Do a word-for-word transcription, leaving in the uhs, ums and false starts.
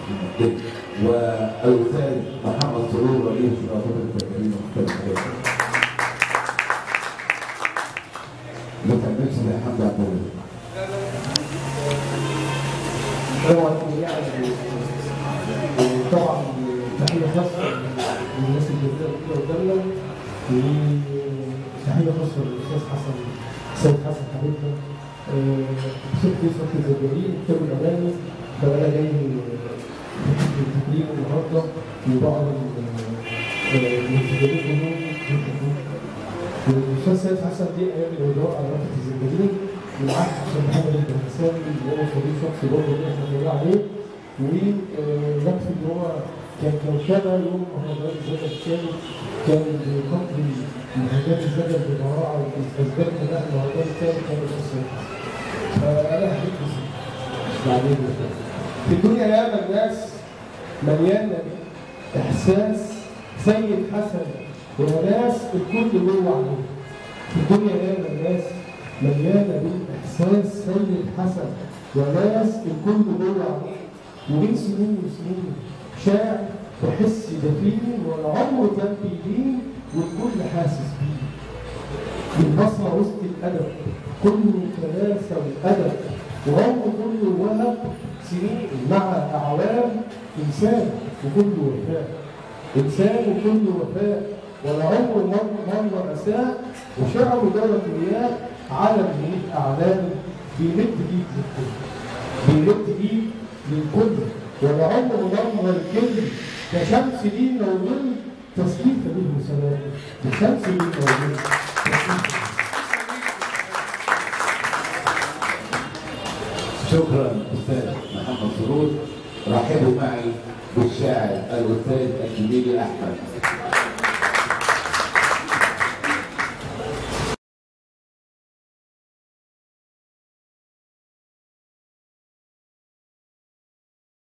المنطقة. والاستاذ محمد سرور رئيس رابطه الفنانين المختلفه. ما تعملش زي حمد عبد الله. طبعا يعني طبعا تحيه خاصه للناس الجميله اللي قدامنا، وتحيه خاصه للاستاذ حسن سيد حسن حبيبنا بصفه صوت الزجاجين كتاب الاغاني. فانا جاي التكريم النهارده لبعض المنتجين منهم. والاستاذ سيد حسن دي ايام الوزاره على رابطه الزجاجين بالعكس عشان محمد البهساوي اللي هو صديق شخصي برضه اللي احنا بنقول عليه، ويكفي ان هو كان كوكبه يوم مهرجان الزجاج الثاني كان بيقضي مهرجان الزجاج ببراعه واسباب بناء المهرجان الثاني كان الاستاذ سيد حسن. فانا هحكي بعدين في الدنيا ياما الناس مليانه احساس سيد حسن وناس الكل جوه عليه. في الدنيا ياما الناس مليانه بالاحساس سيد حسن وناس الكل جوه عليه. ومن سنين وسنين شاعر وحس دفين ولا عمره كان بيلين والكل حاسس بيه. البصمه وسط الادب كله كناسه والادب وهو كله وهب سنين مع اعوام انسان وكله وفاء. انسان وكله وفاء ولا عمره مر مر اساء. وشعره دولة وياه علم من اعلام بيمد ايد للكل. بيمد ايد للكل ولا عمره مر الكل كشمس لينا وظل تسليف به سلام. الشمس لينا وظل تسليف. شكرا استاذ محمد سرور. رحبوا معي بالشاعر الاستاذ الجميل احمد.